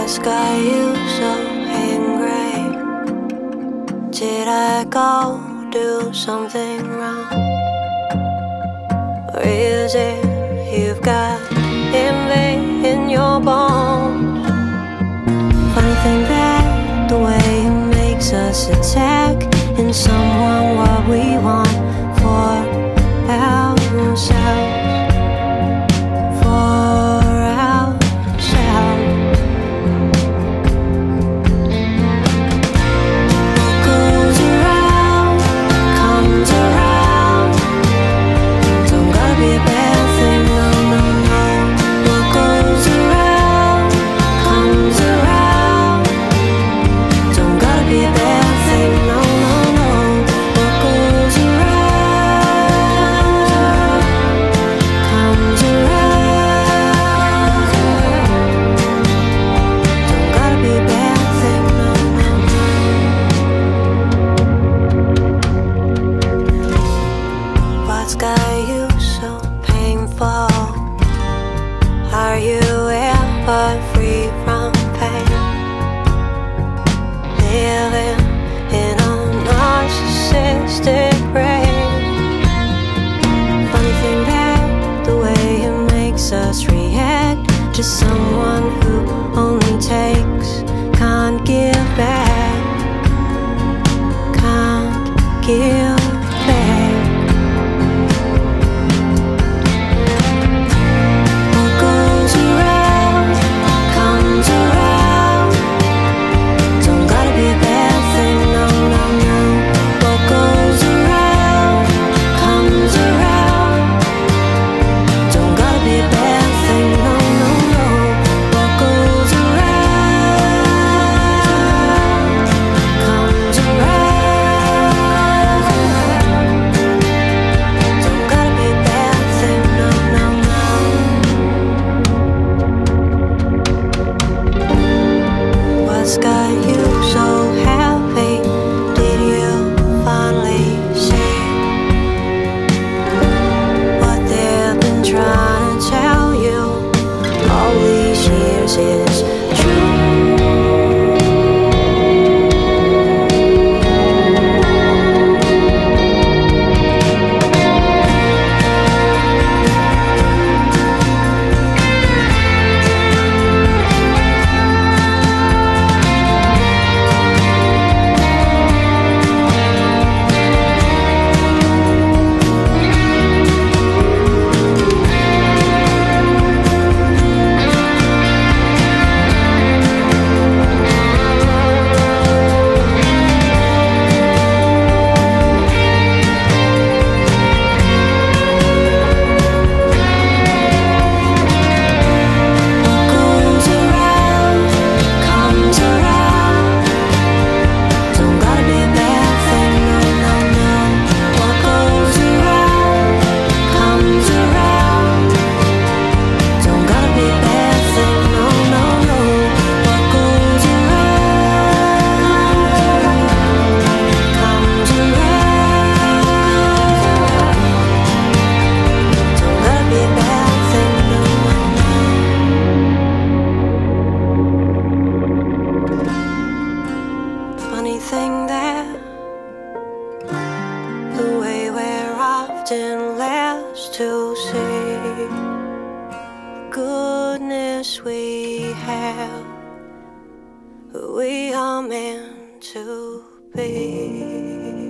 What's got you so angry? Did I go do something wrong? Or is it you've got envy in your bones? Funny thing that the way it makes us attack in someone what we want for ourselves. Are you ever free from pain? Living in a narcissistic rage. Funny thing that the way it makes us react to someone who only takes, can't give back, can't give back. Thing that the way we're often left to see goodness we have, who we are meant to be.